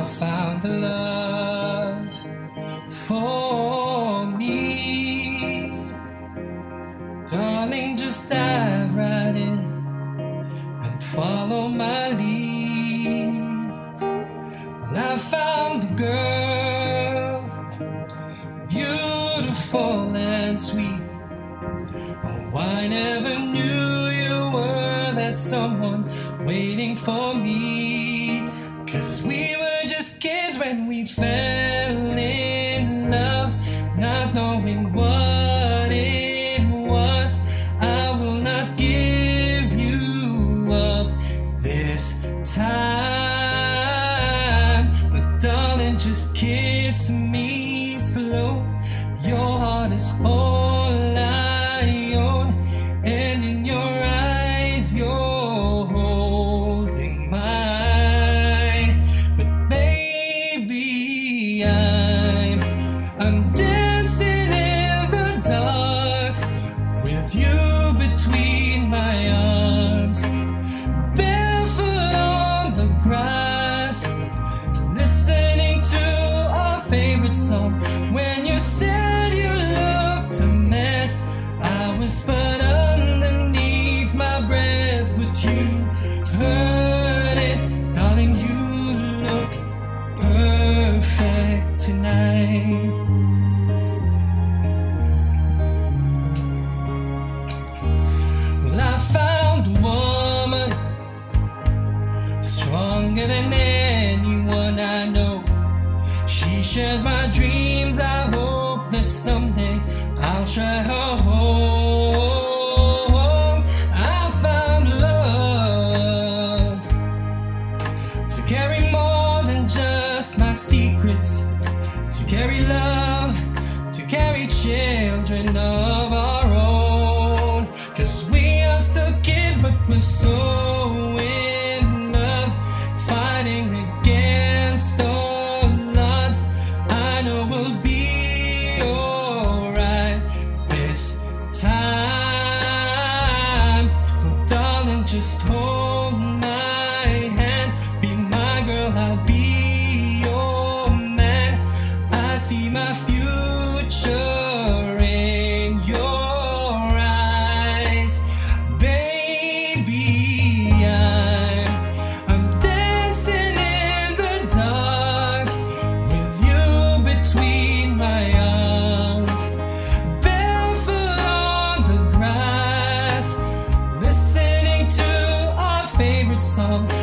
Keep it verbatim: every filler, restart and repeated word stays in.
I found a love for me. Darling, just dive right in and follow my lead. Well, I found a girl, beautiful and sweet. Oh, I never knew you were that someone waiting for me. 'Cause we were just kids when we fell in love, not knowing what it was. I will not give you up this time, but darling, just kiss me slow. Your heart is all I own, and in your eyes you're holding mine. But baby, I'm I'm dancing in the dark with you between my arms, barefoot on the grass, listening to our favorite song. When you said you looked a mess, I whispered underneath my breath, but you heard it. Darling, you look perfect tonight. Well, I found a woman stronger than anyone I know. She shares my dreams. I hope that someday I'll share her home. I found love to carry more than just my secrets, to carry love, to carry children of our own. 'Cause we are still kids, but we're so in love, fighting against all odds. I know we'll be alright this time. So darling, just hold my hand, be my girl, I'll be your man. I see my future in your eyes. Baby, I'm I'm dancing in the dark with you between my arms, barefoot on the grass, listening to our favorite song.